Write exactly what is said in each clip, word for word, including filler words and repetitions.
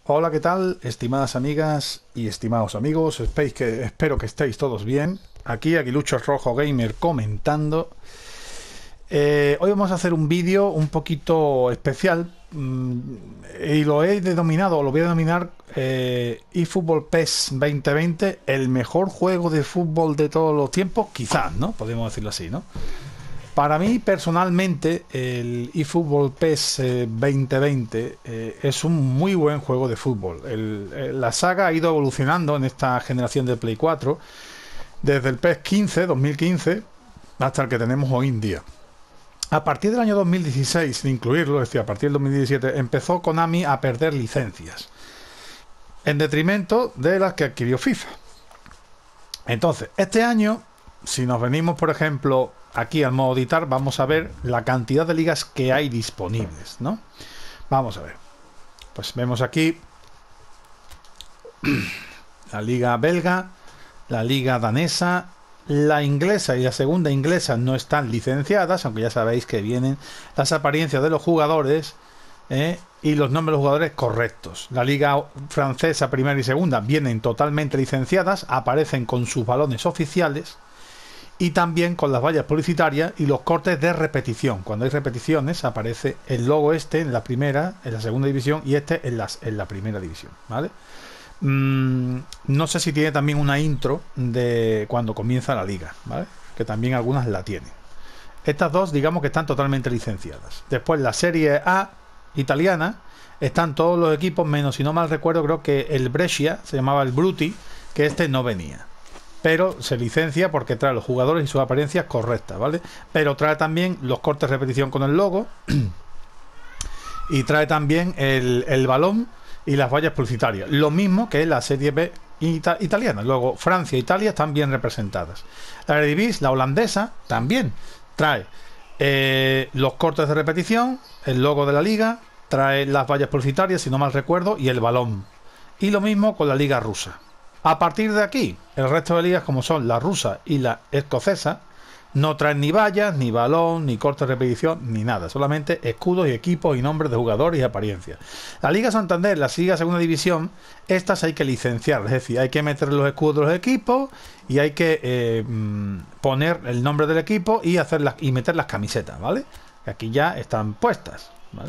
Hola, ¿qué tal? Estimadas amigas y estimados amigos, espéis que, espero que estéis todos bien. Aquí Aguilucho Rojo Gamer comentando. Eh, hoy vamos a hacer un vídeo un poquito especial mm, y lo he denominado, o lo voy a denominar eh, eFootball PES veinte veinte, el mejor juego de fútbol de todos los tiempos, quizás, ¿no? Podemos decirlo así, ¿no? Para mí, personalmente, el eFootball PES eh, veinte veinte eh, es un muy buen juego de fútbol. El, el, la saga ha ido evolucionando en esta generación de Play cuatro, desde el PES quince, dos mil quince, hasta el que tenemos hoy en día. A partir del año dos mil dieciséis, sin incluirlo, es decir, a partir del dos mil diecisiete, empezó Konami a perder licencias, en detrimento de las que adquirió FIFA. Entonces, este año, si nos venimos, por ejemplo, aquí al modo editar, vamos a ver la cantidad de ligas que hay disponibles, ¿no? Vamos a ver. Pues vemos aquí la liga belga, la liga danesa, la inglesa y la segunda inglesa no están licenciadas, aunque ya sabéis que vienen las apariencias de los jugadores ¿eh? y los nombres de los jugadores correctos. La liga francesa primera y segunda vienen totalmente licenciadas, aparecen con sus balones oficiales y también con las vallas publicitarias y los cortes de repetición. Cuando hay repeticiones aparece el logo este en la primera, en la segunda división, y este en, las, en la primera división, ¿vale? Mm, no sé si tiene también una intro de cuando comienza la liga, ¿vale? Que también algunas la tienen. Estas dos, digamos que están totalmente licenciadas. Después la Serie A italiana, están todos los equipos, menos, si no mal recuerdo, creo que el Brescia, se llamaba el Bruti, que este no venía. Pero se licencia porque trae los jugadores y sus apariencias correctas, ¿vale? Pero trae también los cortes de repetición con el logo y trae también el, el balón y las vallas publicitarias. Lo mismo que la Serie B ita italiana. Luego Francia e Italia están bien representadas. La Eredivisie, la holandesa, también trae eh, los cortes de repetición, el logo de la liga, trae las vallas publicitarias, si no mal recuerdo, y el balón. Y lo mismo con la liga rusa. A partir de aquí, el resto de ligas, como son la rusa y la escocesa, no traen ni vallas, ni balón, ni corte de repetición, ni nada. Solamente escudos y equipos y nombres de jugadores y apariencias. La Liga Santander, la Liga Segunda División, estas hay que licenciar. Es decir, hay que meter los escudos de los equipos y hay que eh, poner el nombre del equipo y, hacer las, y meter las camisetas, ¿vale? Aquí ya están puestas, ¿vale?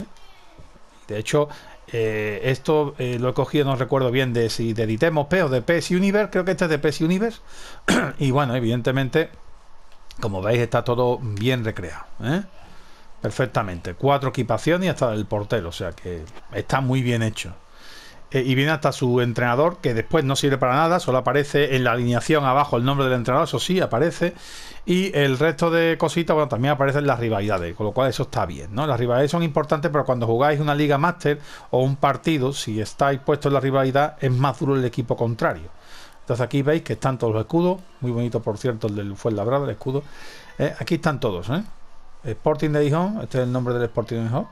De hecho... Eh, esto eh, lo he cogido, no recuerdo bien de si de Ditemos P o de PES Universe, creo que este es de PES Universe. Y bueno, evidentemente, como veis, está todo bien recreado, ¿eh? Perfectamente. Cuatro equipaciones y hasta el portero, o sea que está muy bien hecho. Eh, y viene hasta su entrenador, que después no sirve para nada, solo aparece en la alineación abajo el nombre del entrenador, eso sí, aparece. Y el resto de cositas, bueno, también aparecen las rivalidades, con lo cual eso está bien, ¿no? Las rivalidades son importantes, pero cuando jugáis una liga máster o un partido, si estáis puestos en la rivalidad, es más duro el equipo contrario. Entonces aquí veis que están todos los escudos, muy bonito por cierto el del Fuenlabrada, el escudo. Eh, aquí están todos, ¿eh? Sporting de Gijón, este es el nombre del Sporting de Gijón.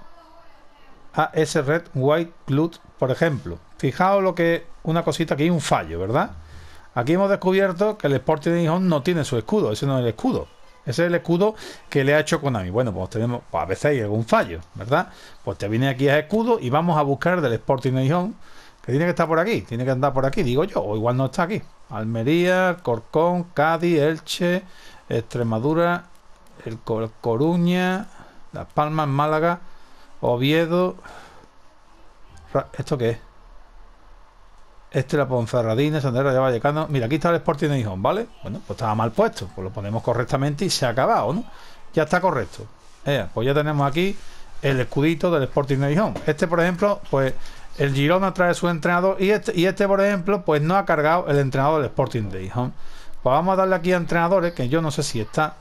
A S Red White Club, por ejemplo. Fijaos lo que, una cosita, que hay un fallo, ¿verdad? Aquí hemos descubierto que el Sporting de Gijón no tiene su escudo, ese no es el escudo. Ese es el escudo que le ha hecho Konami. Bueno, pues tenemos, pues a veces hay algún fallo, ¿verdad? Pues te viene aquí a escudo y vamos a buscar del Sporting de Gijón, que tiene que estar por aquí, tiene que andar por aquí, digo yo, o igual no está aquí. Almería, Corcón, Cádiz, Elche, Extremadura, el Cor Coruña, Las Palmas, Málaga, Oviedo. ¿Esto qué es? Este la Ponferradina, Sandera de Vallecano. Mira, aquí está el Sporting de Gijón, ¿vale? Bueno, pues estaba mal puesto. Pues lo ponemos correctamente y se ha acabado, ¿no? Ya está correcto. Eh, pues ya tenemos aquí el escudito del Sporting de Gijón. Este, por ejemplo, pues el Girona trae su entrenador. Y este, y este, por ejemplo, pues no ha cargado el entrenador del Sporting de Gijón. Pues vamos a darle aquí a entrenadores, que yo no sé si está.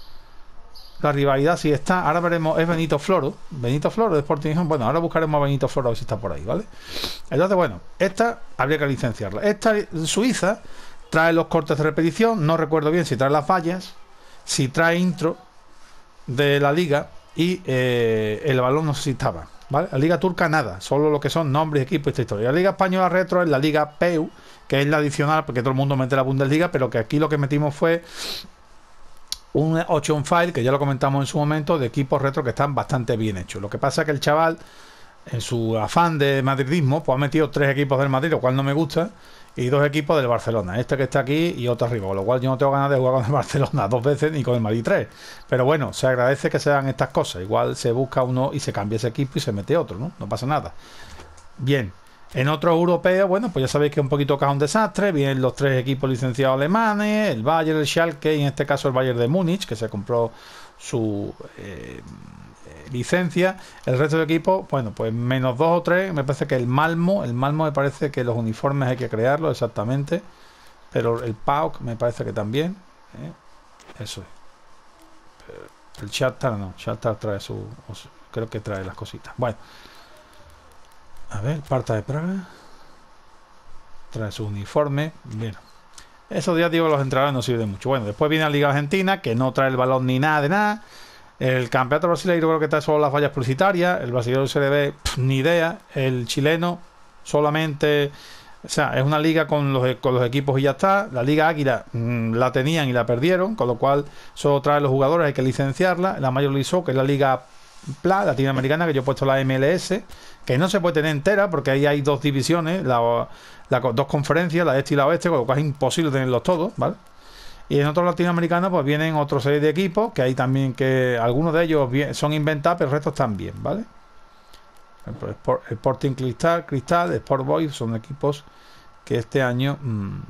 La rivalidad sí está. Ahora veremos, es Benito Floro. Benito Floro de Sporting Gijón. Bueno, ahora buscaremos a Benito Floro a ver si está por ahí, ¿vale? Entonces, bueno, esta habría que licenciarla. Esta suiza trae los cortes de repetición. No recuerdo bien si trae las vallas, si trae intro de la liga y eh, el balón no sé si estaba, ¿vale? La liga turca nada, solo lo que son nombres, equipos y esta historia. La liga española retro es la liga P E U, que es la adicional, porque todo el mundo mete la Bundesliga, pero que aquí lo que metimos fue un option file, que ya lo comentamos en su momento, de equipos retro que están bastante bien hechos. Lo que pasa es que el chaval en su afán de madridismo, pues ha metido tres equipos del Madrid, lo cual no me gusta, y dos equipos del Barcelona, este que está aquí y otro arriba, con lo cual yo no tengo ganas de jugar con el Barcelona dos veces ni con el Madrid tres. Pero bueno, se agradece que se hagan estas cosas. Igual se busca uno y se cambia ese equipo y se mete otro, ¿no? No pasa nada. Bien. En otros europeos, bueno, pues ya sabéis que un poquito cae un desastre. Vienen los tres equipos licenciados alemanes, el Bayern, el Schalke y en este caso el Bayern de Múnich, que se compró su eh, licencia. El resto de equipos, bueno, pues menos dos o tres. Me parece que el Malmo, el Malmo me parece que los uniformes hay que crearlos exactamente, pero el P A O K me parece que también. ¿eh? Eso es. El Shakhtar no, Shakhtar trae su, creo que trae las cositas. Bueno. A ver, Sparta de Praga trae su uniforme. Bien. Esos días, digo, los entrenadores no sirven mucho. Bueno, después viene la Liga Argentina, que no trae el balón ni nada de nada. El campeonato brasileño creo que trae solo las vallas publicitarias. El brasileño se le ve pff, ni idea. El chileno solamente... O sea, es una liga con los, con los equipos y ya está. La Liga Águila mmm, la tenían y la perdieron, con lo cual solo trae los jugadores, hay que licenciarla. La Major League Soccer, que es la Liga P L A latinoamericana, que yo he puesto la M L S, que no se puede tener entera porque ahí hay dos divisiones, la, la, dos conferencias, la este y la oeste, con lo cual es imposible tenerlos todos, ¿vale? Y en otros latinoamericanos pues vienen otra serie de equipos, que hay también que algunos de ellos son inventados, pero el resto están bien, ¿vale? El Sporting Cristal, Cristal, Sport Boys son equipos que este año mmm,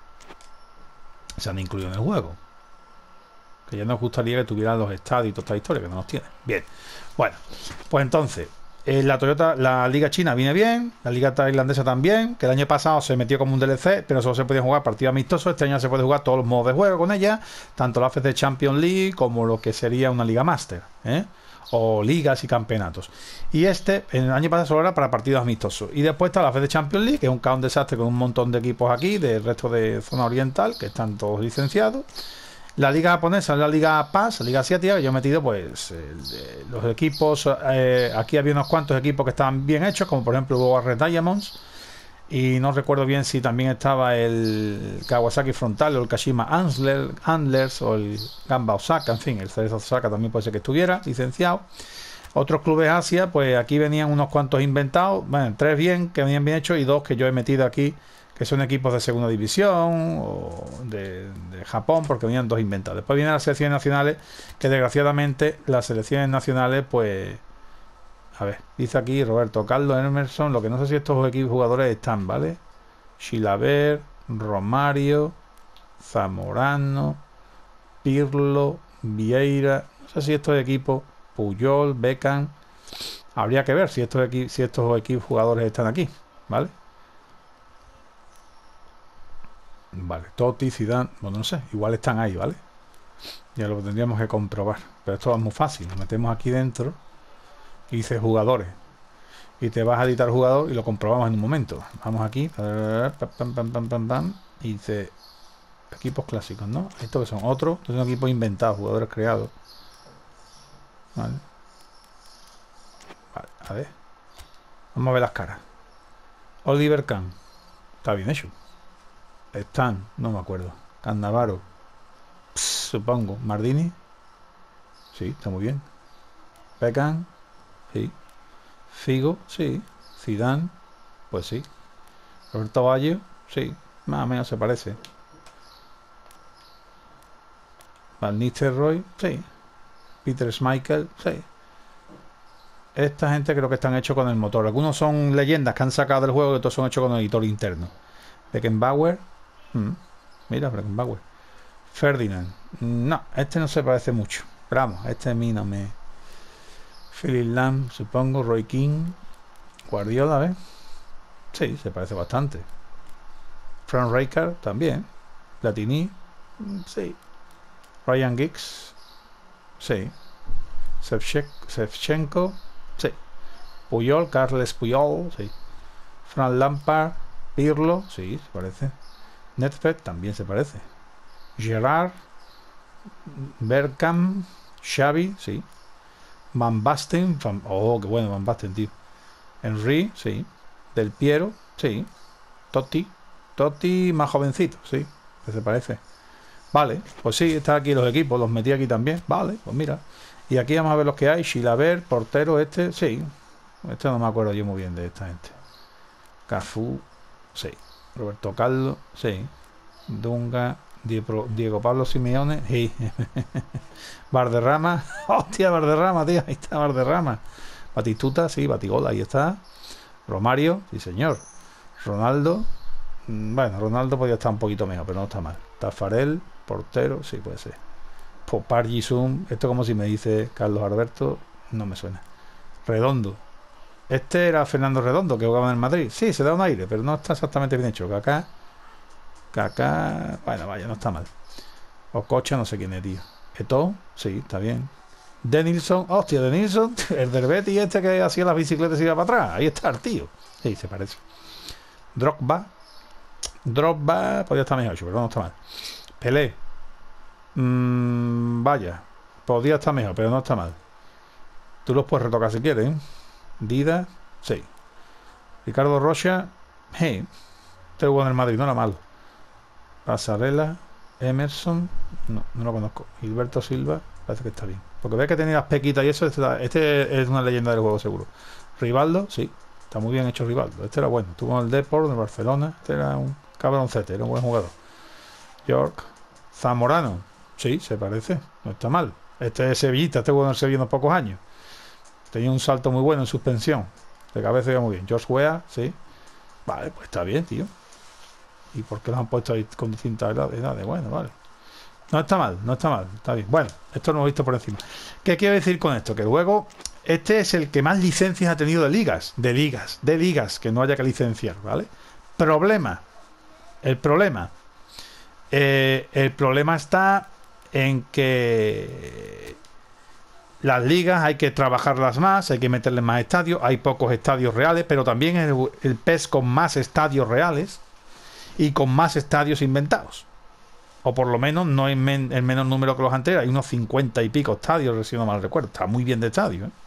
se han incluido en el juego. Que ya nos gustaría que tuvieran los estadios y toda esta historia, que no los tienen. Bien, bueno, pues entonces eh, la Toyota, la Liga China viene bien, la Liga Tailandesa también, que el año pasado se metió como un D L C, pero solo se podía jugar partidos amistosos. Este año se puede jugar todos los modos de juego con ella, tanto la F C Champions League como lo que sería una Liga Master, ¿eh? O ligas y campeonatos. Y este, en el año pasado solo era para partidos amistosos. Y después está la F C Champions League, que es un caos, un desastre, con un montón de equipos aquí, del resto de zona oriental, que están todos licenciados. La liga japonesa es la liga P A S, la liga asiática, que yo he metido pues eh, los equipos, eh, aquí había unos cuantos equipos que estaban bien hechos, como por ejemplo el Red Diamonds, y no recuerdo bien si también estaba el Kawasaki Frontal o el Kashima Antlers, Antlers o el Gamba Osaka, en fin, el Cerezo Osaka también puede ser que estuviera licenciado. Otros clubes Asia, pues aquí venían unos cuantos inventados, bueno, tres bien, que venían bien hechos, y dos que yo he metido aquí, que son equipos de segunda división o de, de Japón, porque venían dos inventados. Después vienen las selecciones nacionales, que desgraciadamente las selecciones nacionales, pues, a ver, dice aquí Roberto Carlos Emerson, lo que no sé si estos equipos jugadores están, ¿vale? Chilaver, Romario, Zamorano, Pirlo, Vieira, no sé si estos equipos, Puyol, Beckham, habría que ver si estos, equi si estos equipos jugadores están aquí, ¿vale? Vale, Totti, Zidane, bueno, no sé, igual están ahí, ¿vale? Ya lo tendríamos que comprobar, pero esto es muy fácil, nos metemos aquí dentro y dice jugadores y te vas a editar jugador y lo comprobamos en un momento. Vamos aquí, pam, pam, pam, pam, pam, y dice equipos clásicos, ¿no? Estos que son otros, estos son equipos inventados, jugadores creados, ¿vale? Vale, a ver, vamos a ver las caras. Oliver Kahn, está bien hecho. Stan, no me acuerdo. Cannavaro, Pss, supongo. Mardini, sí, está muy bien. Beckham, sí. Figo, sí. Zidane, pues sí. Roberto Baggio, sí, más o menos se parece. Van Nistelrooy, sí. Peter Schmeichel, sí. Esta gente creo que están hechos con el motor. Algunos son leyendas que han sacado del juego y otros son hechos con el editor interno. Beckenbauer, mm, mira, Beckenbauer. Ferdinand, no, este no se parece mucho. Pero vamos, este a mí no me... Philip Lam, supongo. Roy King, Guardiola, ¿ves? Sí, se parece bastante. Frank Rijkaard también. Platini, sí. Ryan Giggs, sí. Shevchenko, sí. Puyol, Carles Puyol, sí. Frank Lampard, Pirlo, sí, se parece. Nedved también se parece. Gerard, Bergkamp, Xavi, sí. Van Basten, Van, oh, qué bueno Van Basten, tío. Henry, sí. Del Piero, sí. Totti, Totti más jovencito, sí, que se parece. Vale, pues sí, están aquí los equipos, los metí aquí también. Vale, pues mira. Y aquí vamos a ver los que hay. Chilaver, portero este, sí. Esto no me acuerdo yo muy bien de esta gente. Cafú, sí. Roberto Carlos, sí. Dunga, Diego, Diego Pablo Simeone, sí. Valderrama, hostia, Valderrama, tío, ahí está Valderrama. Batistuta, sí, Batigola, ahí está. Romario, sí señor. Ronaldo, bueno, Ronaldo podía estar un poquito mejor, pero no está mal. Tafarel, portero, sí puede ser. Popar Gisum, esto como si me dice Carlos Alberto, no me suena. Redondo. Este era Fernando Redondo, que jugaba en el Madrid. Sí, se da un aire, pero no está exactamente bien hecho. Kaká, Kaká, bueno, vaya, no está mal. Ococha, no sé quién es, tío. Eto'o, sí, está bien. Denilson, hostia, Denilson, el del Betis este que hacía las bicicletas y iba para atrás. Ahí está el tío. Sí, se parece. Drogba, Drogba, podría estar mejor, pero no está mal. Pelé, mmm, vaya, podría estar mejor, pero no está mal. Tú los puedes retocar si quieres, ¿eh? Dida, sí. Ricardo Rocha, hey, este jugó en el Madrid, no era malo. Pasarela, Emerson, no, no lo conozco. Gilberto Silva, parece que está bien. Porque ve que tenía las pequitas y eso, este, este es una leyenda del juego seguro. Rivaldo, sí, está muy bien hecho Rivaldo. Este era bueno, estuvo en el Deport, en el Barcelona, este era un cabroncete, era un buen jugador. York, Zamorano, sí, se parece, no está mal. Este es sevillista, este jugó en el Sevilla unos pocos años. Tenía un salto muy bueno en suspensión. De cabeza iba muy bien. George Weah, sí. Vale, pues está bien, tío. ¿Y por qué los han puesto ahí con distintas edades? Bueno, vale. No está mal, no está mal. Está bien. Bueno, esto lo hemos visto por encima. ¿Qué quiero decir con esto? Que luego, este es el que más licencias ha tenido de ligas. De ligas, de ligas, que no haya que licenciar, ¿vale? Problema. El problema. Eh, el problema está en que las ligas hay que trabajarlas más, hay que meterle más estadios, hay pocos estadios reales, pero también el, el P E S con más estadios reales y con más estadios inventados, o por lo menos no en men, el menor número que los anteriores. Hay unos cincuenta y pico estadios, si no mal recuerdo. Está muy bien de estadio, ¿eh?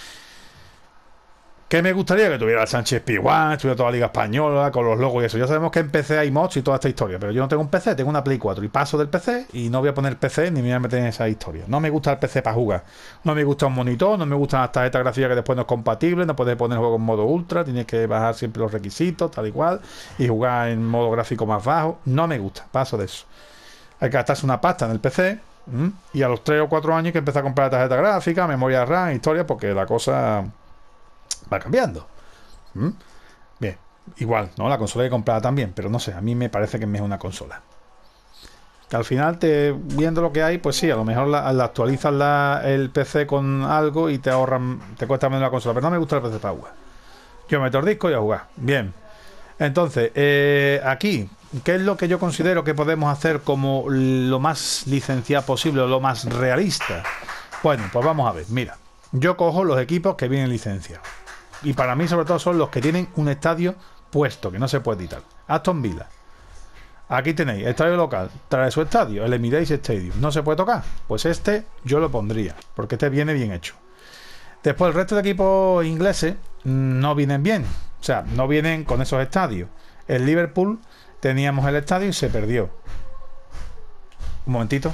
¿Qué me gustaría? Que tuviera el Sánchez Pizjuán, estuviera toda la Liga Española con los logos y eso. Ya sabemos que en P C hay mods y toda esta historia, pero yo no tengo un P C, tengo una Play cuatro y paso del P C y no voy a poner P C ni me voy a meter en esa historia. No me gusta el P C para jugar, no me gusta un monitor, no me gustan las tarjetas gráficas que después no es compatible, no puedes poner juego en modo ultra, tienes que bajar siempre los requisitos, tal y cual, y jugar en modo gráfico más bajo. No me gusta, paso de eso. Hay que gastarse una pasta en el P C, ¿m? Y a los tres o cuatro años hay que empezar a comprar tarjeta gráfica, memoria RAM, historia, porque la cosa va cambiando. ¿Mm? Bien, igual, ¿no? La consola hay que comprarla también, pero no sé, a mí me parece que es mejor una consola. Que al final, te viendo lo que hay, pues sí, a lo mejor la, la actualizas la, el P C con algo y te ahorran, te cuesta menos la consola, pero no me gusta el P C para jugar. Yo meto el disco y a jugar. Bien. Entonces, eh, aquí, ¿qué es lo que yo considero que podemos hacer como lo más licenciado posible, o lo más realista? Bueno, pues vamos a ver, mira, yo cojo los equipos que vienen licenciados. Y para mí, sobre todo, son los que tienen un estadio puesto, que no se puede editar. Aston Villa. Aquí tenéis, estadio local. Trae su estadio, el Emirates Stadium. ¿No se puede tocar? Pues este yo lo pondría, porque este viene bien hecho. Después, el resto de equipos ingleses no vienen bien. O sea, no vienen con esos estadios. El Liverpool teníamos el estadio y se perdió. Un momentito.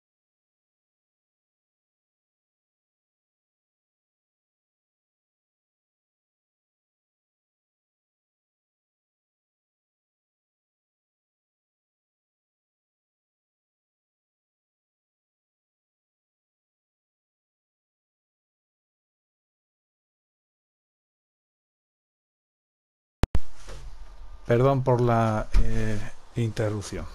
Perdón por la eh, interrupción.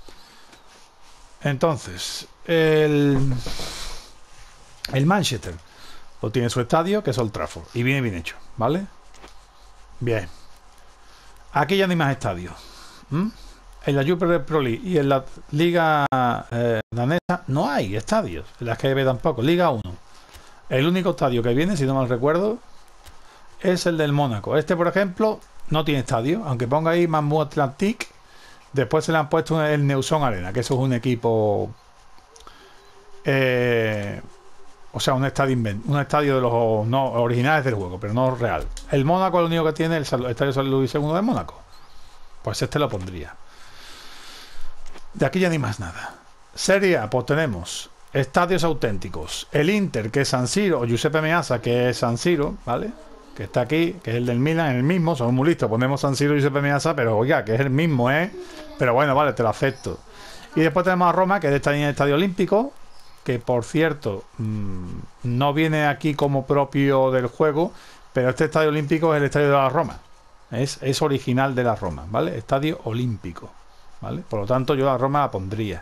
Entonces, el, el Manchester pues tiene su estadio, que es Old Trafford, y viene bien hecho, ¿vale? Bien. Aquí ya no hay más estadios. ¿Mm? En la Jupiler Pro League y en la Liga eh, danesa no hay estadios. En la K B tampoco. Liga uno. El único estadio que viene, si no mal recuerdo, es el del Mónaco. Este, por ejemplo, no tiene estadio, aunque ponga ahí Mamou Atlantique. Después se le han puesto el Neuson Arena, que eso es un equipo, eh, o sea, un estadio un estadio de los no originales del juego, pero no real. El Mónaco, lo único que tiene es el estadio San Luis segundo de Mónaco. Pues este lo pondría. De aquí ya ni más nada. Serie A, pues tenemos estadios auténticos. El Inter, que es San Siro, o Giuseppe Meazza, que es San Siro, ¿vale? que está aquí, que es el del Milan, el mismo, somos muy listos, ponemos San Siro y Giuseppe Meazza, pero oiga, que es el mismo, ¿eh? Pero bueno, vale, te lo acepto. Y después tenemos a Roma, que está en el Estadio Olímpico, que por cierto, mmm, no viene aquí como propio del juego, pero este Estadio Olímpico es el Estadio de la Roma. Es, es original de la Roma, ¿vale? Estadio Olímpico, ¿vale? Por lo tanto, yo la Roma la pondría.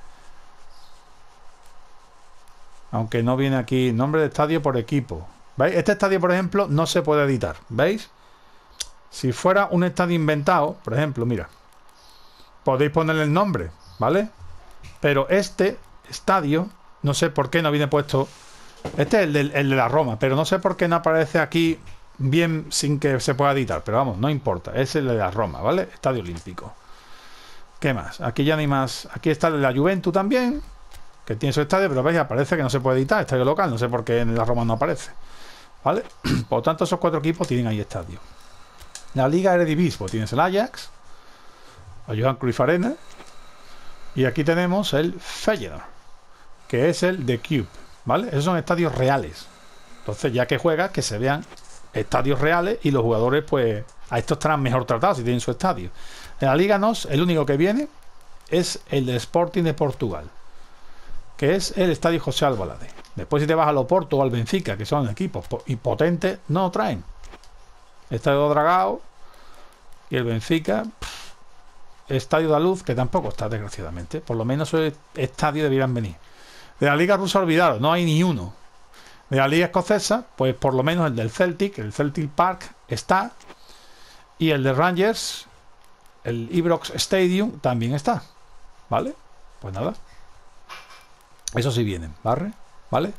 Aunque no viene aquí nombre de estadio por equipo. ¿Veis? Este estadio, por ejemplo, no se puede editar. ¿Veis? Si fuera un estadio inventado, por ejemplo, mira, podéis ponerle el nombre, ¿vale? Pero este estadio, no sé por qué no viene puesto. Este es el de, el de la Roma, pero no sé por qué no aparece aquí bien sin que se pueda editar. Pero vamos, no importa. Es el de la Roma, ¿vale? Estadio Olímpico. ¿Qué más? Aquí ya no hay más. Aquí está el de la Juventus también, que tiene su estadio, pero veis, aparece que no se puede editar. Estadio local, no sé por qué en la Roma no aparece, ¿vale? Por lo tanto, esos cuatro equipos tienen ahí estadio. La Liga Eredivisie, pues tienes el Ajax, la Johan Cruyff Arena, y aquí tenemos el Feyenoord, que es el de Cube, ¿vale? Esos son estadios reales. Entonces, ya que juegas, que se vean estadios reales y los jugadores, pues, a estos estarán mejor tratados si tienen su estadio. En la Liga N O S, el único que viene es el de Sporting de Portugal, que es el estadio José Albalade. Después, si te vas al Oporto o al Benfica, que son equipos y potentes, no lo traen. Estadio Dragao y el Benfica, pff, Estadio da Luz, que tampoco está, desgraciadamente. Por lo menos esos estadios debieran venir. De la Liga Rusa, olvidaros, no hay ni uno. De la Liga Escocesa, pues por lo menos el del Celtic, el Celtic Park está, y el de Rangers, el Ibrox Stadium, también está, ¿vale? Pues nada, eso sí vienen, ¿vale? ¿Vale?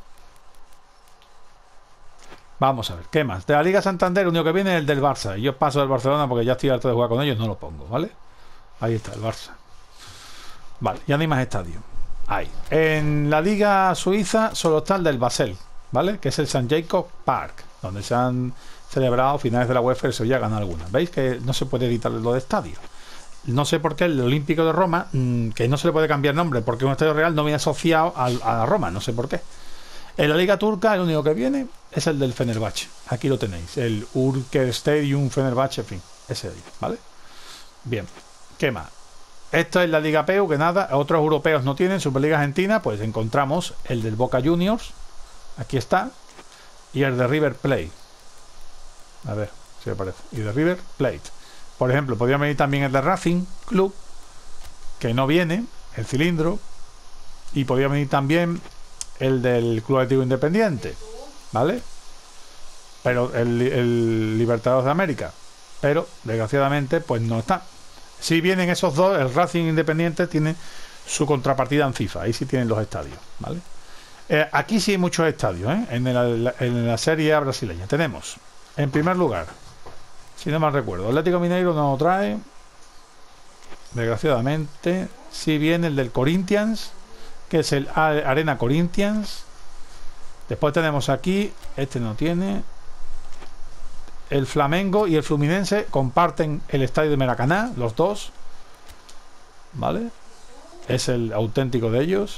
Vamos a ver, ¿qué más? De la Liga Santander, el único que viene es el del Barça. Y yo paso del Barcelona porque ya estoy harto de jugar con ellos, no lo pongo, ¿vale? Ahí está, el Barça. Vale, ya no hay más estadios. Ahí. En la Liga Suiza solo está el del Basel, ¿vale? Que es el San Jacob Park, donde se han celebrado finales de la UEFA y se ya ganado algunas. ¿Veis que no se puede editar lo de estadio? No sé por qué el Olímpico de Roma, mmm, que no se le puede cambiar nombre, porque un estadio real no viene asociado a, a Roma, no sé por qué. En la Liga Turca, el único que viene es el del Fenerbahce. Aquí lo tenéis, el Ülker Stadium Fenerbahce, en fin, ese de ahí, ¿vale? Bien, ¿qué más? Esto es la Liga P E U, que nada, otros europeos no tienen. Superliga Argentina, pues encontramos el del Boca Juniors, aquí está, y el de River Plate. A ver si me parece. Y de River Plate. Por ejemplo, podría venir también el de Racing Club, que no viene, el cilindro, y podría venir también el del Club Atlético Independiente, ¿vale? Pero el, el Libertadores de América, pero desgraciadamente pues no está. Si vienen esos dos, el Racing Independiente tiene su contrapartida en FIFA, ahí sí tienen los estadios, ¿vale? Eh, aquí sí hay muchos estadios, ¿eh? En la, en la Serie A brasileña tenemos, en primer lugar, si no mal recuerdo, Atlético Mineiro no lo trae, desgraciadamente. Sí viene el del Corinthians, que es el Arena Corinthians. Después tenemos aquí, este no tiene, el Flamengo y el Fluminense comparten el estadio de Maracaná, los dos, ¿vale? Es el auténtico de ellos.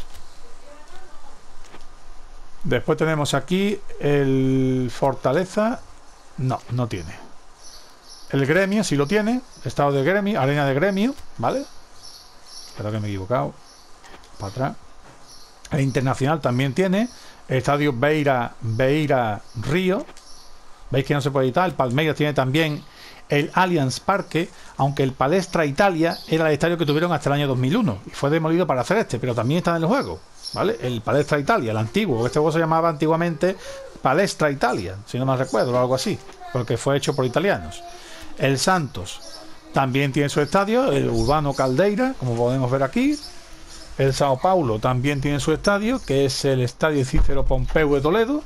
Después tenemos aquí el Fortaleza, no, no tiene. El Gremio sí lo tiene, estado de Gremio, Arena de Gremio, ¿vale? Espero que me he equivocado. Para atrás. El Internacional también tiene el estadio Beira, Beira Río. Veis que no se puede editar. El Palmeiras tiene también el Allianz Parque, aunque el Palestra Italia era el estadio que tuvieron hasta el año dos mil uno y fue demolido para hacer este, pero también está en el juego, ¿vale? El Palestra Italia, el antiguo. Este juego se llamaba antiguamente Palestra Italia, si no me recuerdo, o algo así, porque fue hecho por italianos. El Santos también tiene su estadio, el Urbano Caldeira, como podemos ver aquí. El Sao Paulo también tiene su estadio, que es el Estadio Cícero Pompeu de Toledo.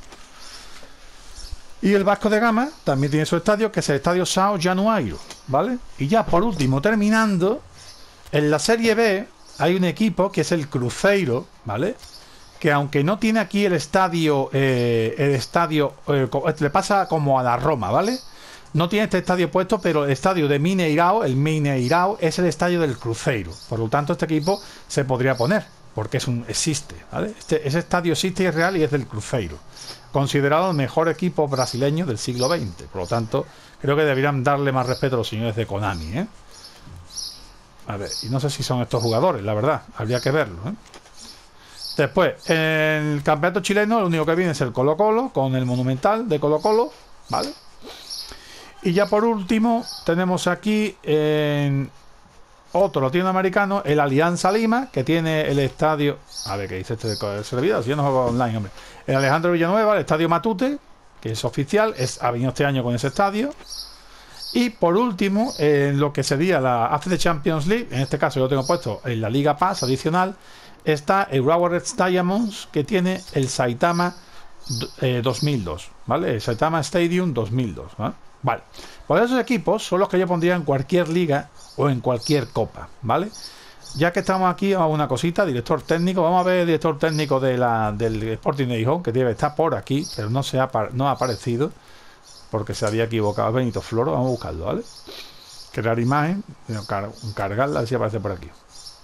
Y el Vasco de Gama también tiene su estadio, que es el Estadio São Januário, ¿vale? Y ya por último, terminando, en la Serie B hay un equipo que es el Cruzeiro, ¿vale? Que aunque no tiene aquí el estadio, eh, el estadio, eh, le pasa como a la Roma, ¿vale? No tiene este estadio puesto, pero el estadio de Mineirao, el Mineirao, es el estadio del Cruzeiro. Por lo tanto, este equipo se podría poner, porque es un existe, ¿vale? Este, ese estadio existe y es real y es del Cruzeiro, considerado el mejor equipo brasileño del siglo veinte. Por lo tanto, creo que deberían darle más respeto a los señores de Konami, ¿eh? A ver, y no sé si son estos jugadores, la verdad, habría que verlo, ¿eh? Después, en el campeonato chileno, lo único que viene es el Colo Colo, con el Monumental de Colo Colo, ¿vale? Y ya por último, tenemos aquí en otro latinoamericano, el Alianza Lima, que tiene el estadio. A ver qué dice este de servidor, si yo no juego online, hombre. El Alejandro Villanueva, el estadio Matute, que es oficial, es, ha venido este año con ese estadio. Y por último, en lo que sería la A F C Champions League, en este caso yo lo tengo puesto en la Liga Pass adicional, está el Urawa Red Diamonds, que tiene el Saitama eh, dos mil dos, ¿vale? El Saitama Stadium dos mil dos, ¿vale? Vale, pues esos equipos son los que yo pondría en cualquier liga o en cualquier copa, ¿vale? Ya que estamos aquí, a una cosita, director técnico, vamos a ver el director técnico de la, del Sporting de Gijón, que debe estar por aquí, pero no se ha, no ha aparecido, porque se había equivocado. Benito Floro, vamos a buscarlo, ¿vale? Crear imagen, cargarla, así aparece por aquí.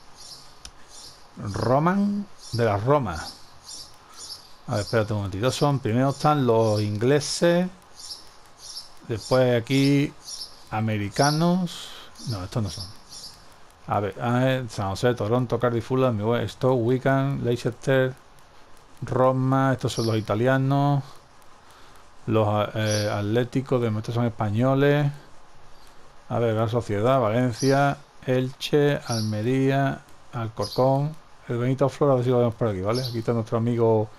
Roman de la Roma. A ver, espérate un momentito. Son, primero están los ingleses. Después aquí americanos. No, estos no son. A ver, a ver San José, Toronto, Cardiff, Fulham, Stoke, Wigan, Leicester, Roma. Estos son los italianos. Los eh, atléticos, de estos son españoles. A ver, la Sociedad, Valencia, Elche, Almería, Alcorcón. El Benito Floro, a ver si lo vemos por aquí, ¿vale? Aquí está nuestro amigo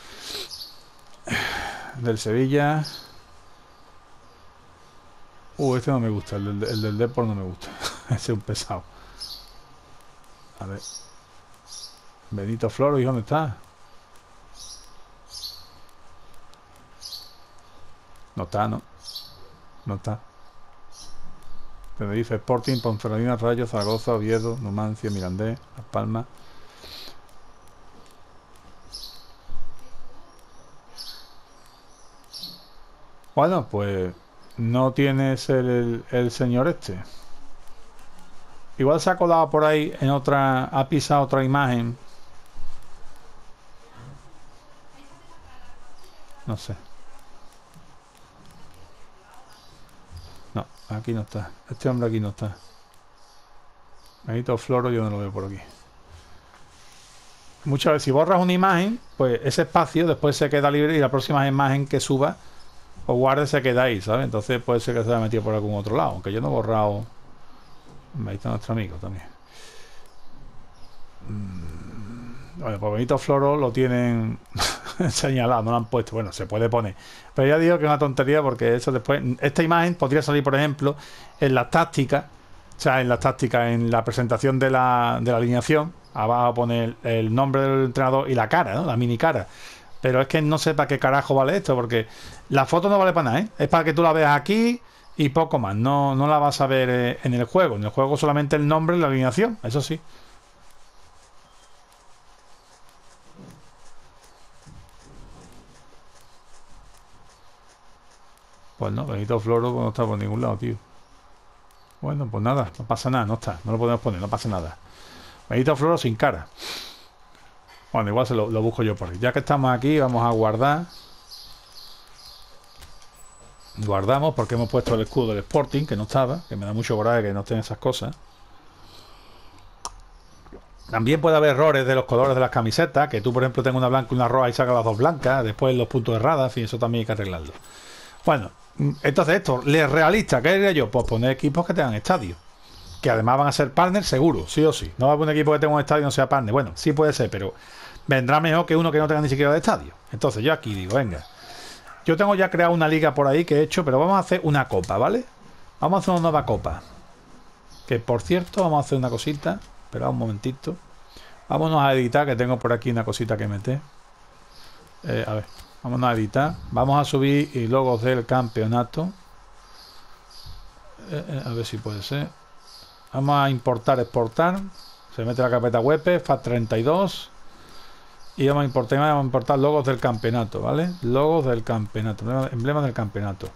del Sevilla. Uh, este no me gusta, el del, el del Depor no me gusta. Ese es un pesado. A ver. Benito Floro, ¿y dónde está? No está, ¿no? No está. Tenerife, Sporting, Ponferradina, Rayo, Zaragoza, Oviedo, Numancia, Mirandés, Las Palmas. Bueno, pues no tienes el, el señor este. Igual se ha colado por ahí en otra, ha pisado otra imagen. No sé. No, aquí no está. Este hombre aquí no está. Benito Floro yo no lo veo por aquí. Muchas veces si borras una imagen, pues ese espacio después se queda libre y la próxima imagen que suba o guarde se queda ahí, ¿sabes? Entonces puede ser que se haya metido por algún otro lado, aunque yo no he borrado. Ahí está nuestro amigo también. Bueno, pues Benito Floro lo tienen señalado, no lo han puesto. Bueno, se puede poner, pero ya digo que es una tontería, porque eso después, esta imagen podría salir, por ejemplo, en las tácticas, o sea, en las tácticas, en la presentación de la, de la alineación, abajo poner el nombre del entrenador y la cara, ¿no? La mini cara. Pero es que no sé para qué carajo vale esto, porque la foto no vale para nada, ¿eh? Es para que tú la veas aquí y poco más. No, no la vas a ver eh, en el juego. En el juego solamente el nombre y la alineación, eso sí. Pues no, Benito Floro no está por ningún lado, tío. Bueno, pues nada, no pasa nada, no está. No lo podemos poner, no pasa nada. Benito Floro sin cara. Bueno, igual se lo, lo busco yo por ahí. Ya que estamos aquí, vamos a guardar. Guardamos porque hemos puesto el escudo del Sporting, que no estaba, que me da mucho coraje que no estén esas cosas. También puede haber errores de los colores de las camisetas, que tú, por ejemplo, tengas una blanca y una roja y sacas las dos blancas, después los puntos erradas, y eso también hay que arreglarlo. Bueno, entonces esto, ¿le realista? ¿Qué diría yo? Pues poner equipos que tengan estadio, que además van a ser partners seguro, sí o sí. No va a poner un equipo que tenga un estadio y no sea partner. Bueno, sí puede ser, pero vendrá mejor que uno que no tenga ni siquiera de estadio. Entonces yo aquí digo, venga, yo tengo ya creado una liga por ahí que he hecho, pero vamos a hacer una copa, ¿vale? Vamos a hacer una nueva copa. Que por cierto, vamos a hacer una cosita. Espera un momentito. Vámonos a editar, que tengo por aquí una cosita que meter. Eh, a ver, vámonos a editar. Vamos a subir y logos del campeonato. Eh, eh, a ver si puede ser. Vamos a importar, exportar. Se mete la carpeta web, F A T treinta y dos. Y vamos a importar, vamos a importar logos del campeonato, ¿vale? Logos del campeonato, emblemas del campeonato.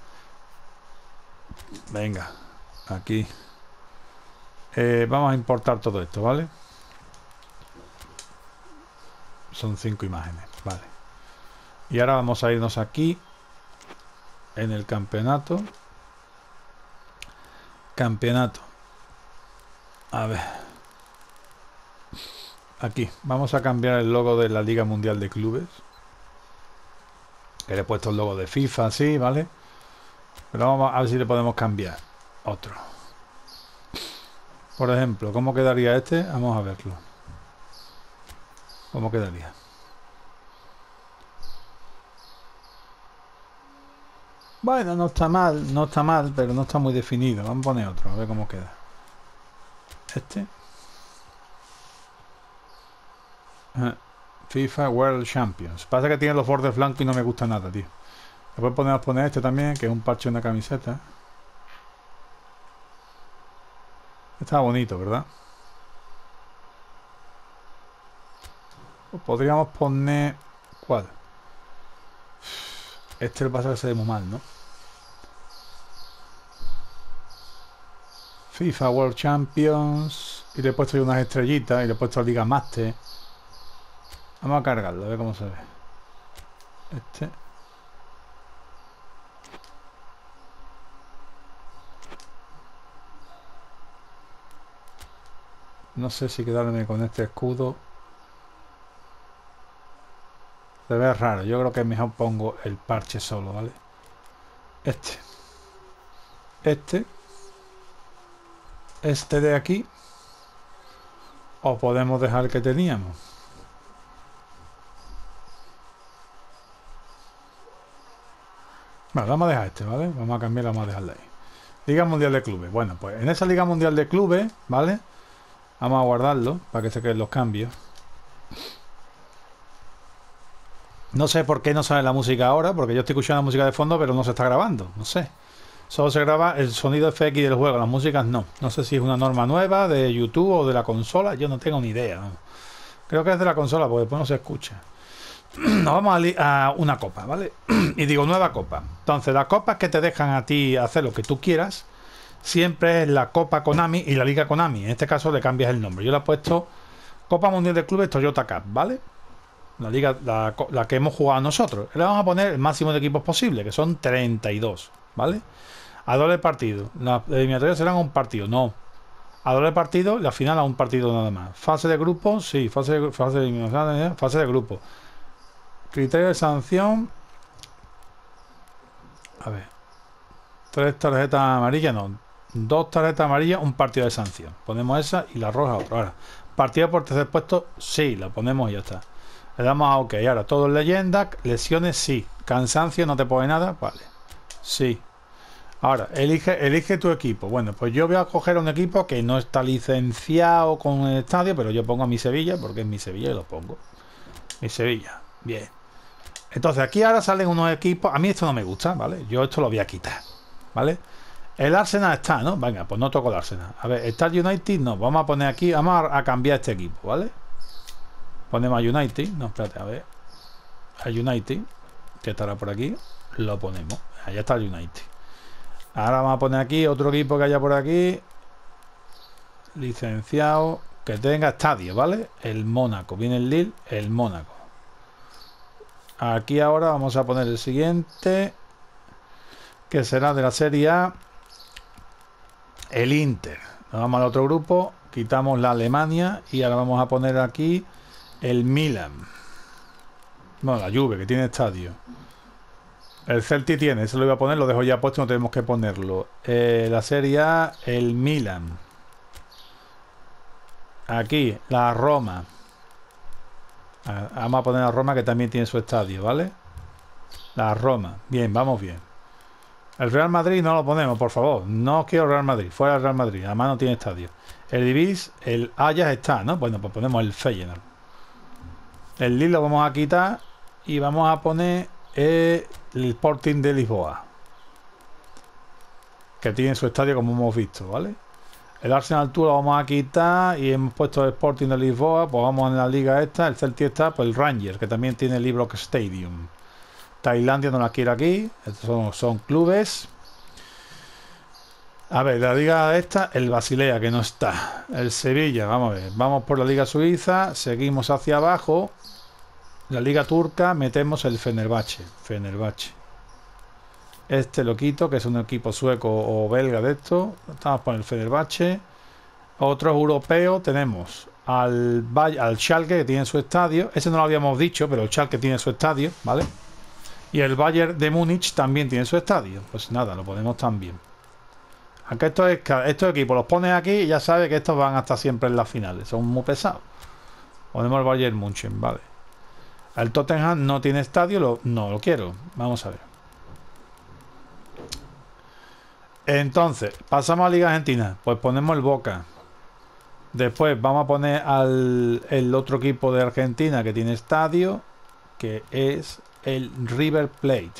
Venga, aquí. Eh, vamos a importar todo esto, ¿vale? son cinco imágenes, vale. Y ahora vamos a irnos aquí en el campeonato. Campeonato. A ver. Aquí. Vamos a cambiar el logo de la Liga Mundial de Clubes. Que le he puesto el logo de FIFA, así, ¿vale? Pero vamos a ver si le podemos cambiar otro. Por ejemplo, ¿cómo quedaría este? Vamos a verlo. ¿Cómo quedaría? Bueno, no está mal, no está mal, pero no está muy definido. Vamos a poner otro, a ver cómo queda. Este. Uh, FIFA World Champions. Pasa que tiene los bordes blancos y no me gusta nada, tío. Después podemos poner este también, que es un parche de una camiseta. Está bonito, ¿verdad? Podríamos poner... ¿Cuál? Este le pasa que se ve muy mal, ¿no? FIFA World Champions. Y le he puesto unas estrellitas. Y le he puesto Liga Master. Vamos a cargarlo, a ver cómo se ve. Este. No sé si quedarme con este escudo. Se ve raro. Yo creo que mejor pongo el parche solo, ¿vale? Este. Este. Este de aquí. O podemos dejar el que teníamos. Bueno, vamos a dejar este, ¿vale? Vamos a cambiar, vamos a dejarlo ahí. Liga Mundial de Clubes. Bueno, pues en esa Liga Mundial de Clubes, ¿vale? Vamos a guardarlo para que se queden los cambios. No sé por qué no sale la música ahora, porque yo estoy escuchando la música de fondo, pero no se está grabando. No sé. Solo se graba el sonido F X del juego, las músicas no. No sé si es una norma nueva de YouTube o de la consola, yo no tengo ni idea. ¿No? Creo que es de la consola, porque después no se escucha. Nos vamos a, a una copa, ¿vale? Y digo nueva copa. Entonces, las copas que te dejan a ti hacer lo que tú quieras, siempre es la Copa Konami y la Liga Konami. En este caso le cambias el nombre. Yo le he puesto Copa Mundial de Clubes Toyota Cup, ¿vale? La liga, la, la que hemos jugado nosotros. Le vamos a poner el máximo de equipos posible, que son treinta y dos, ¿vale? A doble partido. Las eliminatorias serán un partido, no. A doble partido, la final a un partido nada más. Fase de grupo, sí, fase de, fase de eliminación, fase de grupo. Criterio de sanción. A ver. Tres tarjetas amarillas, no. Dos tarjetas amarillas, un partido de sanción. Ponemos esa y la roja otra. Ahora, partido por tercer puesto, sí, la ponemos y ya está. Le damos a OK. Ahora, todo en leyenda. Lesiones, sí. Cansancio, no te pone nada. Vale. Sí. Ahora, elige, elige tu equipo. Bueno, pues yo voy a coger un equipo que no está licenciado con el estadio, pero yo pongo a mi Sevilla, porque es mi Sevilla y lo pongo. Mi Sevilla. Bien. Entonces, aquí ahora salen unos equipos. A mí esto no me gusta, ¿vale? Yo esto lo voy a quitar. ¿Vale? El Arsenal está, ¿no? Venga, pues no toco el Arsenal. A ver, ¿está el United? No. Vamos a poner aquí. Vamos a, a cambiar este equipo, ¿vale? Ponemos a United. No, espérate, a ver. A United, que estará por aquí. Lo ponemos. Allá está el United. Ahora vamos a poner aquí otro equipo que haya por aquí. Licenciado. Que tenga estadio, ¿vale? El Mónaco. Viene el Lille, el Mónaco. Aquí ahora vamos a poner el siguiente. Que será de la Serie A. El Inter. Nos vamos al otro grupo. Quitamos la Alemania. Y ahora vamos a poner aquí el Milan. Bueno, la Juve, que tiene estadio. El Celtic tiene, eso lo iba a poner, lo dejo ya puesto, no tenemos que ponerlo. Eh, la Serie A, el Milan. Aquí, la Roma. Ah, vamos a poner a Roma, que también tiene su estadio, ¿vale? La Roma. Bien, vamos bien. El Real Madrid no lo ponemos, por favor. No quiero Real Madrid, fuera el Real Madrid. Además no tiene estadio. El Divis, el Ajax está, ¿no? Bueno, pues ponemos el Feyenoord. El Lille lo vamos a quitar y vamos a poner eh, el Sporting de Lisboa, que tiene su estadio como hemos visto, ¿vale? El Arsenal Tour lo vamos a quitar y hemos puesto el Sporting de Lisboa, pues vamos en la liga esta, el Celtic está, pues el Rangers, que también tiene el Ibrox Stadium. Tailandia no la quiere aquí, estos son, son clubes. A ver, la liga esta, el Basilea, que no está. El Sevilla, vamos a ver, vamos por la liga suiza, seguimos hacia abajo. la liga turca metemos el Fenerbahce. Fenerbahce. Este lo quito, que es un equipo sueco o belga de esto. Estamos por el Fenerbahce. Otros europeos tenemos al, al Schalke, que tiene su estadio. Ese no lo habíamos dicho, pero el Schalke tiene su estadio, ¿vale? Y el Bayern de Múnich también tiene su estadio. Pues nada, lo ponemos también. Aunque estos, estos equipos los pones aquí y ya sabes que estos van hasta siempre en las finales. Son muy pesados. Ponemos el Bayern München, vale. El Tottenham no tiene estadio, lo, no lo quiero. Vamos a ver. Entonces, pasamos a Liga Argentina. Pues ponemos el Boca. Después vamos a poner al el otro equipo de Argentina que tiene estadio, que es el River Plate.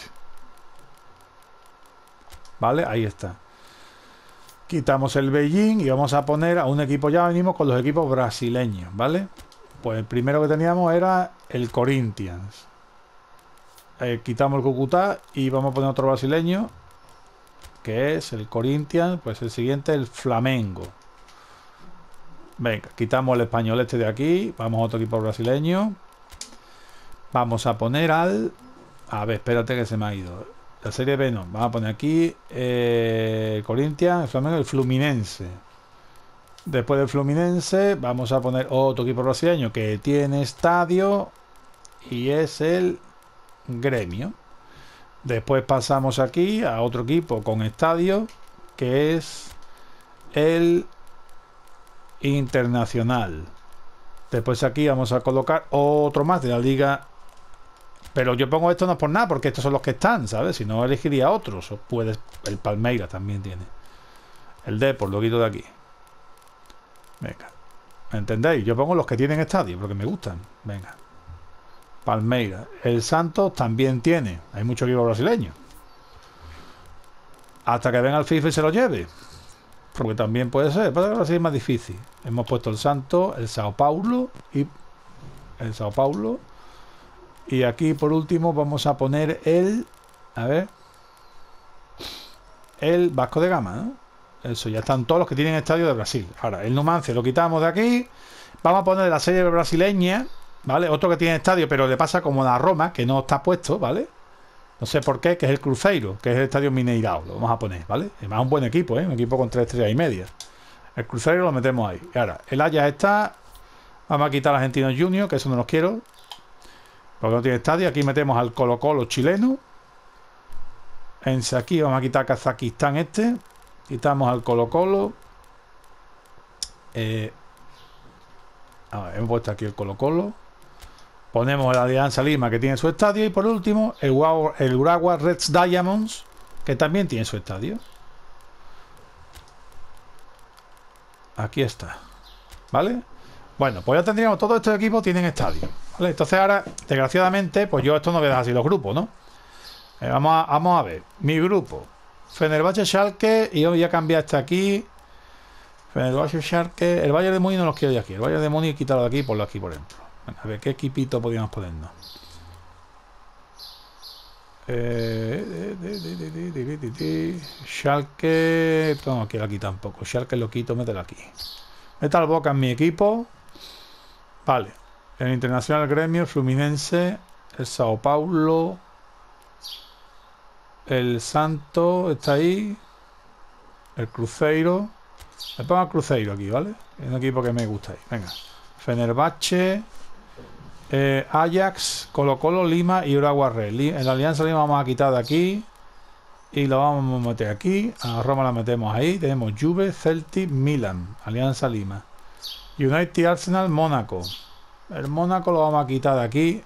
Vale, ahí está. Quitamos el Beijing y vamos a poner a un equipo. Ya venimos con los equipos brasileños, ¿vale? Pues el primero que teníamos era el Corinthians. Eh, quitamos el Cúcuta y vamos a poner otro brasileño, que es el Corinthians. Pues el siguiente, el Flamengo. Venga, quitamos el español este de aquí. Vamos a otro equipo brasileño. Vamos a poner al... A ver, espérate que se me ha ido. La Serie B no. Vamos a poner aquí eh, el Corinthians, el Flamengo, el Fluminense. Después del Fluminense vamos a poner otro equipo brasileño que tiene estadio y es el Gremio. Después pasamos aquí a otro equipo con estadio que es el Internacional. Después aquí vamos a colocar otro más de la Liga. Pero yo pongo esto no por nada, porque estos son los que están, ¿sabes? Si no, elegiría otros. O puedes, el Palmeiras también tiene. El Depor, lo quito de aquí. Venga. ¿Me entendéis? Yo pongo los que tienen estadio, porque me gustan. Venga. Palmeiras. El Santos también tiene. Hay muchos equipos brasileños. Hasta que venga el FIFA y se lo lleve. Porque también puede ser. Pero ahora sí es más difícil. Hemos puesto el Santos, el Sao Paulo y el Sao Paulo. Y aquí por último vamos a poner el... A ver... El Vasco de Gama, ¿no? Eso, ya están todos los que tienen estadio de Brasil. Ahora, el Numancia lo quitamos de aquí. Vamos a poner la serie brasileña, ¿vale? Otro que tiene estadio, pero le pasa como la Roma, que no está puesto, ¿vale? No sé por qué, que es el Cruzeiro, que es el estadio Mineirao. Lo vamos a poner, ¿vale? Además, un buen equipo, ¿eh? Un equipo con tres estrellas y media. El Cruzeiro lo metemos ahí. Y ahora, el Ajax está... Vamos a quitar a Argentinos Juniors, que eso no los quiero. Porque no tiene estadio. Aquí metemos al Colo Colo chileno. En aquí vamos a quitar a Kazajistán este. Quitamos al Colo Colo. Eh, a ver, hemos puesto aquí el Colo Colo. Ponemos la Alianza Lima, que tiene su estadio. Y por último, el, el Urawa Reds Diamonds, que también tiene su estadio. Aquí está. ¿Vale? Bueno, pues ya tendríamos, todos estos equipos tienen estadio, ¿vale? Entonces ahora, desgraciadamente, pues yo esto no voy a dejar así los grupos, ¿no? Eh, vamos, a, vamos a ver, mi grupo, Fenerbahce, Schalke, y yo voy a cambiar este aquí. Fenerbahce, Schalke, el Bayern de Múnich no los quiero ya aquí, el Bayern de Múnich quítalo de aquí y ponlo aquí por dentro. Venga, a ver, ¿qué equipito podríamos ponernos? Eh, de, de, de, de, de, de, de, Schalke, no quiero aquí tampoco, Schalke lo quito, mételo aquí. Meta al Boca en mi equipo. Vale, el Internacional Gremio, el Fluminense, el Sao Paulo, el Santo está ahí, el Cruzeiro. Me pongo al Cruzeiro aquí, ¿vale? Es un equipo que me gusta ahí. Venga, Fenerbahce, eh, Ajax, Colo Colo, Lima y Urawa Red. En la Alianza Lima vamos a quitar de aquí y lo vamos a meter aquí. A Roma la metemos ahí. Tenemos Juve, Celtic, Milan, Alianza Lima, United, Arsenal, Mónaco. El Mónaco lo vamos a quitar de aquí.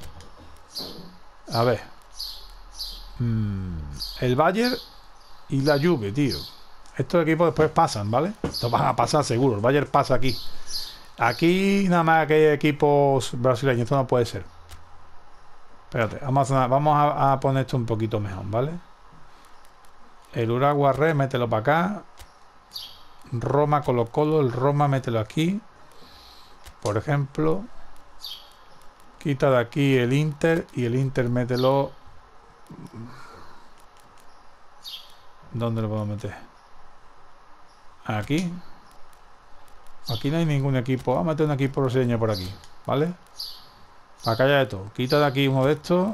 A ver. Mm, el Bayern y la Juve, tío. Estos equipos después pasan, ¿vale? Estos van a pasar seguro. El Bayern pasa aquí. Aquí nada más que hay equipos brasileños. Esto no puede ser. Espérate. Vamos a, vamos a, a poner esto un poquito mejor, ¿vale? El Urawa Red, mételo para acá. Roma, Colo Colo. El Roma, mételo aquí. Por ejemplo. Quita de aquí el Inter. Y el Inter, mételo. ¿Dónde lo puedo meter? Aquí. Aquí no hay ningún equipo. Vamos a meter un equipo brasileño por aquí, ¿vale? Acá haya de todo. Quita de aquí uno de estos.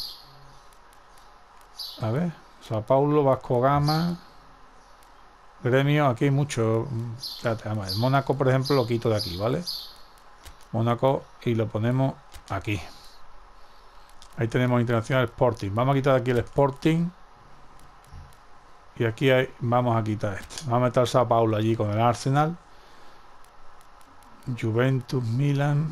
A ver. Sao Paulo, Vasco Gama. Gremio, aquí hay mucho. Espérate, vamos a ver. Mónaco, por ejemplo, lo quito de aquí, ¿vale? Mónaco y lo ponemos aquí. Ahí tenemos Internacional Sporting. Vamos a quitar de aquí el Sporting. Y aquí hay, vamos a quitar este. Vamos a meter Sao Paulo allí con el Arsenal. Juventus, Milan.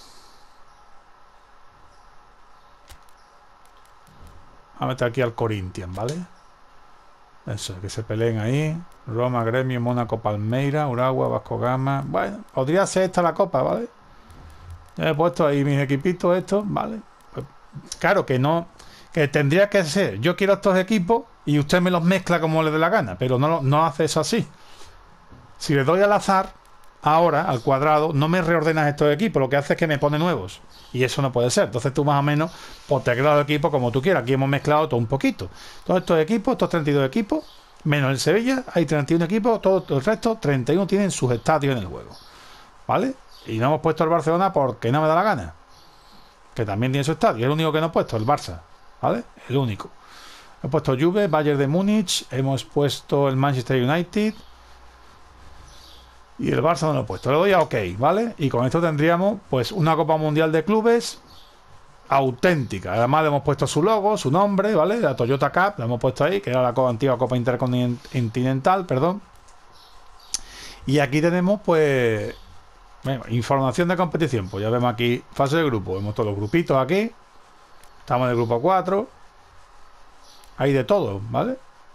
Vamos a meter aquí al Corinthians, ¿vale? Eso, que se peleen ahí. Roma, Gremio, Mónaco, Palmeira, Uragua, Vasco Gama. Bueno, podría ser esta la copa, ¿vale? Ya he puesto ahí mis equipitos estos, ¿vale? Pues, claro que no, que tendría que ser, yo quiero estos equipos y usted me los mezcla como le dé la gana, pero no, no hace eso así. Si le doy al azar, ahora, al cuadrado, no me reordenas estos equipos, lo que hace es que me pone nuevos. Y eso no puede ser. Entonces tú más o menos, pues te creas los equipos como tú quieras. Aquí hemos mezclado todo un poquito. Todos estos equipos, estos treinta y dos equipos, menos el Sevilla, hay treinta y uno equipos, todo el resto, treinta y uno tienen sus estadios en el juego. ¿Vale? Y no hemos puesto el Barcelona porque no me da la gana. Que también tiene su estadio. Es el único que no he puesto, el Barça. ¿Vale? El único. He puesto Juve, Bayern de Múnich, hemos puesto el Manchester United. Y el Barça no lo he puesto. Le doy a OK, ¿vale? Y con esto tendríamos pues una Copa Mundial de Clubes auténtica. Además le hemos puesto su logo, su nombre, ¿vale? La Toyota Cup, la hemos puesto ahí, que era la antigua Copa Intercontinental, perdón. Y aquí tenemos pues bueno, información de competición. Pues ya vemos aquí fase de grupo. Vemos todos los grupitos aquí. Estamos en el grupo cuatro. Hay de todo, ¿vale?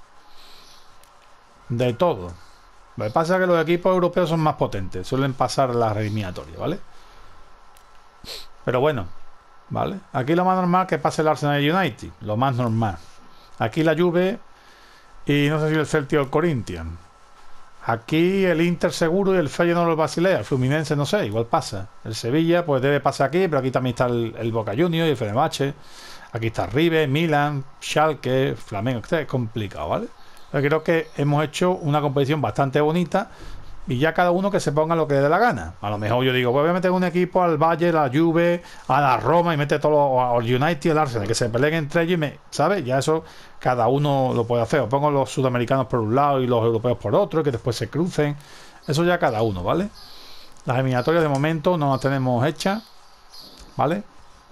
De todo. Lo que pasa es que los equipos europeos son más potentes, suelen pasar las eliminatorias, ¿vale? Pero bueno, ¿vale? Aquí lo más normal es que pase el Arsenal United, lo más normal. Aquí la Juve y no sé si el Celtic o el Corinthians. Aquí el Inter seguro y el Feyenoord o el Basilea, el Fluminense no sé, igual pasa. El Sevilla pues debe pasar aquí, pero aquí también está el, el Boca Juniors y el Fenerbahce. Aquí está River, Milan, Schalke, Flamengo, este es complicado, ¿vale? Creo que hemos hecho una competición bastante bonita y ya cada uno que se ponga lo que le dé la gana. A lo mejor yo digo, voy a meter un equipo al Bayern, a la Juve, a la Roma y mete todo al United y al Arsenal, que se peleen entre ellos y me, ¿sabes? Ya eso cada uno lo puede hacer. O pongo los sudamericanos por un lado y los europeos por otro, que después se crucen. Eso ya cada uno, ¿vale? Las eliminatorias de momento no las tenemos hechas, ¿vale?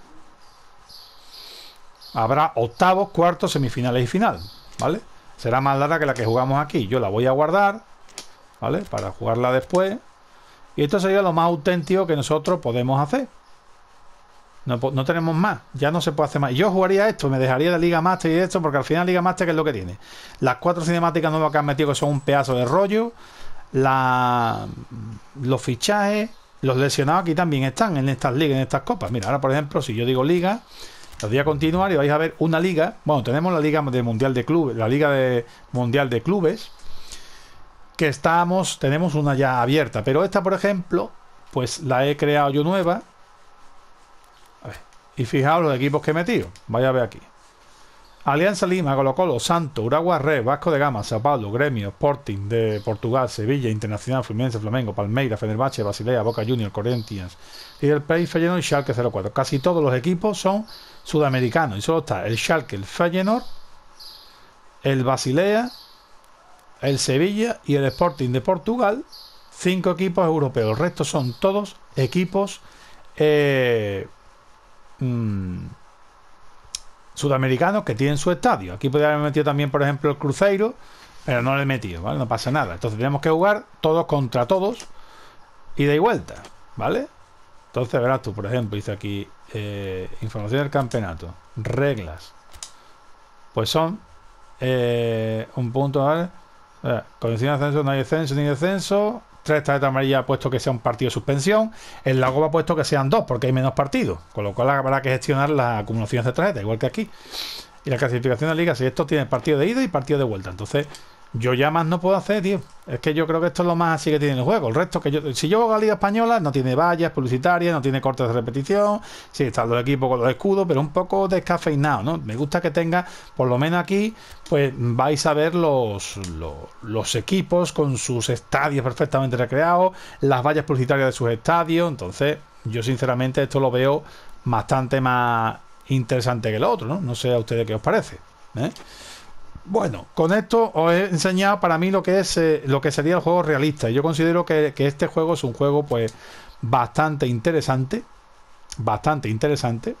Habrá octavos, cuartos, semifinales y final, ¿vale? Será más larga que la que jugamos aquí. Yo la voy a guardar, ¿vale? Para jugarla después. Y esto sería lo más auténtico que nosotros podemos hacer. No, no tenemos más. Ya no se puede hacer más. Y yo jugaría esto. Me dejaría la Liga Master y esto. Porque al final Liga Master, ¿qué es lo que tiene? Las cuatro cinemáticas nuevas que han metido, que son un pedazo de rollo. La, los fichajes. Los lesionados aquí también están en estas ligas, en estas copas. Mira, ahora por ejemplo, si yo digo Liga... Os voy a continuar y vais a ver una liga. Bueno, tenemos la liga de mundial de clubes, la liga de mundial de clubes, que estamos, tenemos una ya abierta, pero esta, por ejemplo, pues la he creado yo nueva. A ver, y fijaos los equipos que he metido. Vaya a ver aquí: Alianza Lima, Colo Colo, Santos, Uragua Red, Vasco de Gama, Sao Paulo, Gremio, Sporting de Portugal, Sevilla, Internacional, Fluminense, Flamengo, Palmeira, Fenerbahce, Basilea, Boca Juniors, Corinthians, y el País, Feyenoord y Schalke cero cuatro. Casi todos los equipos son sudamericanos y solo está el Schalke, el Feyenoord, el Basilea, el Sevilla y el Sporting de Portugal. Cinco equipos europeos. El resto son todos equipos eh, mmm, sudamericanos que tienen su estadio. Aquí podría haber metido también, por ejemplo, el Cruzeiro, pero no le he metido, ¿vale? No pasa nada. Entonces tenemos que jugar todos contra todos y de vuelta, ¿vale? Entonces verás tú, por ejemplo, dice aquí eh, información del campeonato, reglas. Pues son eh, un punto, ¿vale? Eh, condición de ascenso, no hay descenso ni descenso. Tres tarjetas amarillas, puesto que sea un partido de suspensión. El Lago ha puesto que sean dos, porque hay menos partidos. Con lo cual habrá que gestionar las acumulaciones de tarjetas, igual que aquí. Y la clasificación de la liga, si esto tiene partido de ida y partido de vuelta. Entonces, yo ya más no puedo hacer, tío. Es que yo creo que esto es lo más así que tiene el juego. El resto, que yo, si yo juego a la Liga Española, no tiene vallas publicitarias, no tiene cortes de repetición. Sí, están los equipos con los escudos, pero un poco descafeinado, ¿no? Me gusta que tenga, por lo menos aquí, pues vais a ver los, los, los equipos con sus estadios perfectamente recreados, las vallas publicitarias de sus estadios. Entonces, yo sinceramente esto lo veo bastante más interesante que el otro, ¿no? No sé a ustedes qué os parece, ¿eh? Bueno, con esto os he enseñado para mí lo que es eh, lo que sería el juego realista. Yo considero que, que este juego es un juego pues bastante interesante, bastante interesante.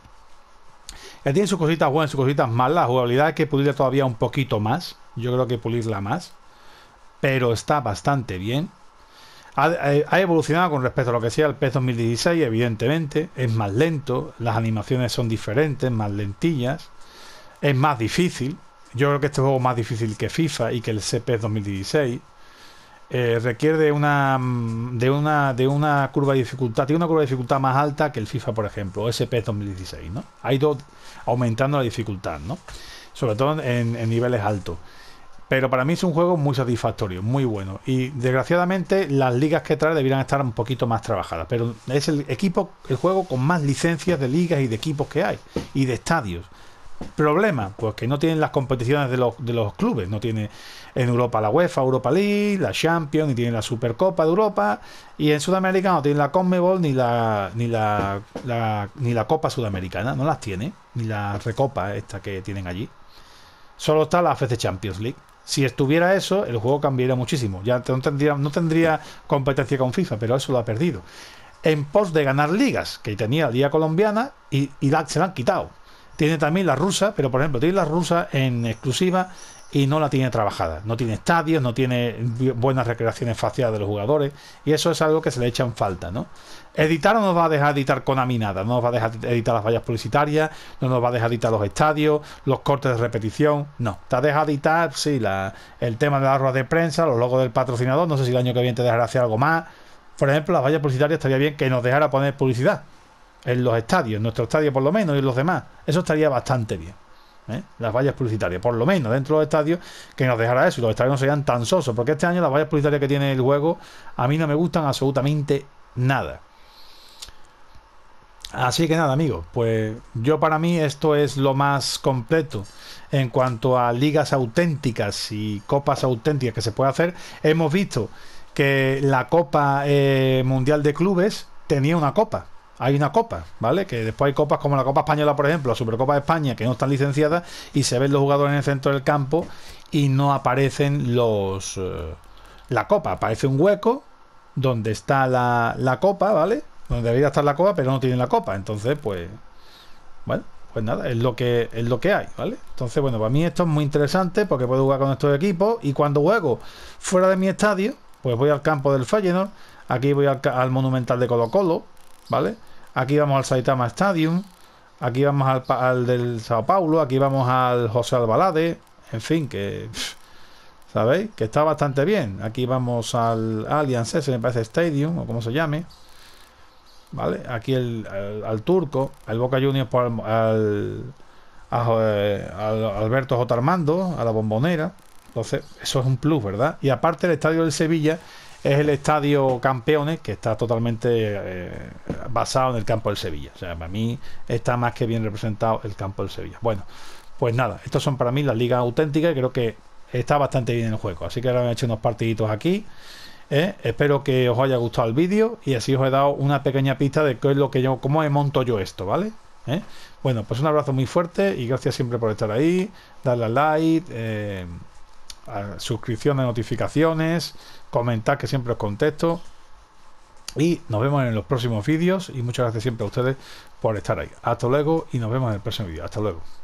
Que tiene sus cositas buenas, sus cositas malas. La jugabilidad hay que pulirla todavía un poquito más. Yo creo que pulirla más, pero está bastante bien. Ha, ha evolucionado con respecto a lo que sea el PES dos mil dieciséis, evidentemente. Es más lento, las animaciones son diferentes, más lentillas, es más difícil. Yo creo que este juego es más difícil que FIFA y que el PES dos mil dieciséis. Eh, requiere de una de una de una curva de dificultad, tiene una curva de dificultad más alta que el FIFA, por ejemplo, o ese PES dos mil dieciséis, ¿no? Ha ido aumentando la dificultad, ¿no? Sobre todo en, en niveles altos. Pero para mí es un juego muy satisfactorio, muy bueno. Y desgraciadamente las ligas que trae deberían estar un poquito más trabajadas. Pero es el equipo, el juego con más licencias de ligas y de equipos que hay. Y de estadios. Problema, pues que no tienen las competiciones de los, de los clubes. No tiene en Europa la UEFA, Europa League, la Champions, ni tiene la Supercopa de Europa. Y en Sudamérica no tiene la CONMEBOL ni la ni la, la ni la Copa Sudamericana. No las tiene. Ni la Recopa esta que tienen allí. Solo está la A F C Champions League. Si estuviera eso, el juego cambiaría muchísimo. Ya no tendría, no tendría competencia con FIFA, pero eso lo ha perdido. En pos de ganar ligas, que tenía la Liga Colombiana y, y la, se la han quitado. Tiene también la rusa, pero por ejemplo, tiene la rusa en exclusiva y no la tiene trabajada. No tiene estadios, no tiene buenas recreaciones faciales de los jugadores, y eso es algo que se le echa en falta, ¿no? Editar no nos va a dejar editar Konami nada, no nos va a dejar editar las vallas publicitarias, no nos va a dejar editar los estadios, los cortes de repetición, no. Te deja editar, sí, la, el tema de las ruedas de prensa, los logos del patrocinador, no sé si el año que viene te dejará hacer algo más. Por ejemplo, las vallas publicitarias estaría bien que nos dejara poner publicidad en los estadios, en nuestro estadio por lo menos, y en los demás. Eso estaría bastante bien, ¿eh? Las vallas publicitarias, por lo menos dentro de los estadios, que nos dejara eso y los estadios no serían tan sosos, porque este año las vallas publicitarias que tiene el juego a mí no me gustan absolutamente nada. Así que nada, amigos, pues yo para mí esto es lo más completo en cuanto a ligas auténticas y copas auténticas que se puede hacer. Hemos visto que la Copa eh, Mundial de Clubes tenía una copa. Hay una copa, ¿vale? Que después hay copas como la Copa Española, por ejemplo, la Supercopa de España, que no están licenciadas y se ven los jugadores en el centro del campo y no aparecen los... Eh, la copa, aparece un hueco donde está la, la copa, ¿vale? Donde debería estar la copa, pero no tienen la copa. Entonces, pues... Bueno, pues nada, es lo que es lo que hay, ¿vale? Entonces, bueno, para mí esto es muy interesante porque puedo jugar con estos equipos y cuando juego fuera de mi estadio, pues voy al campo del Feyenoord, aquí voy al, al Monumental de Colo-Colo, ¿vale? Aquí vamos al Saitama Stadium, aquí vamos al, al del Sao Paulo, aquí vamos al José Albalade, en fin, que ¿sabéis? Que está bastante bien. Aquí vamos al Allianz, ese me parece Stadium, o como se llame, ¿vale? Aquí el, al, al Turco, al Boca Juniors por al, al, a, al Alberto J. Armando, a la Bombonera. Entonces, eso es un plus, ¿verdad? Y aparte el estadio del Sevilla es el estadio Campeones, que está totalmente eh, basado en el campo del Sevilla. O sea, para mí está más que bien representado el campo del Sevilla. Bueno, pues nada, estos son para mí las ligas auténticas y creo que está bastante bien el juego. Así que ahora me he hecho unos partiditos aquí. ¿eh? Espero que os haya gustado el vídeo y así os he dado una pequeña pista de qué es lo que yo, cómo me monto yo esto, ¿vale? ¿Eh? Bueno, pues un abrazo muy fuerte y gracias siempre por estar ahí. Darle al like, eh, a suscripción de notificaciones, comentar que siempre os contesto y nos vemos en los próximos vídeos y muchas gracias siempre a ustedes por estar ahí. Hasta luego y nos vemos en el próximo vídeo. Hasta luego.